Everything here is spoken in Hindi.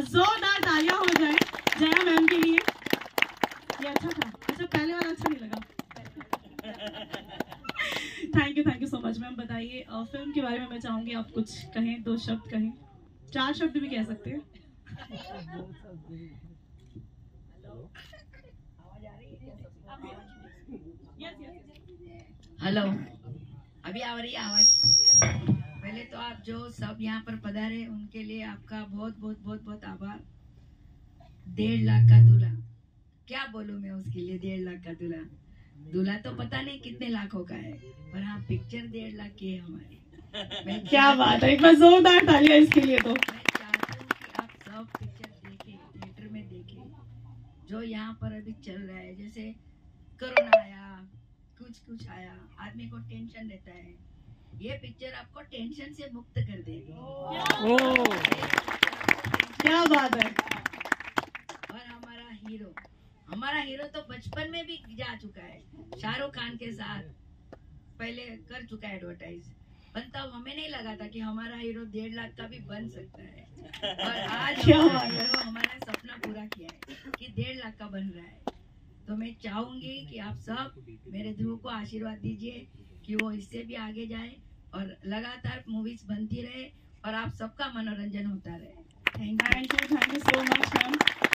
जोरदार तालियां हो जाए जया मैम के लिए। ये अच्छा था, अच्छा पहले वाला अच्छा नहीं लगा। Thank you so much ma'am. बताइए फिल्म के बारे में मैं चाहूंगी आप कुछ कहें, 2 शब्द कहें, 4 शब्द भी कह सकते हैं। हेलो, अभी आ रही है आवाज? पहले तो आप जो सब यहाँ पर पधारे उनके लिए आपका बहुत बहुत बहुत बहुत आभार। 1.5 लाख का दूल्हा, क्या बोलूं मैं उसके लिए। 1.5 लाख का दूल्हा, दूल्हा तो पता नहीं कितने लाखों का है, पर हाँ पिक्चर 1.5 लाख की है हमारी। क्या बात है, एक बार जोरदार तालियां इसके लिए। तो मैं चाहती हूँ कि आप सब पिक्चर देखें, थिएटर में देखें। जो यहाँ पर अभी चल रहा है, जैसे कोरोना आया, कुछ आया, आदमी को टेंशन रहता है, ये पिक्चर आपको टेंशन से मुक्त कर देगी। क्या बात है। और हमारा हीरो तो बचपन में भी जा चुका है, शाहरुख खान के साथ पहले कर चुका है एडवर्टाइज, पर तब हमें नहीं लगा था कि हमारा हीरो 1.5 लाख का भी बन सकता है। और आज हमारा हीरो हमारा सपना पूरा किया है कि 1.5 लाख का बन रहा है। तो मैं चाहूंगी कि आप सब मेरे ध्रुव को आशीर्वाद दीजिए कि वो इससे भी आगे जाए और लगातार मूवीज बनती रहे और आप सबका मनोरंजन होता रहे। Thank you so much ma'am.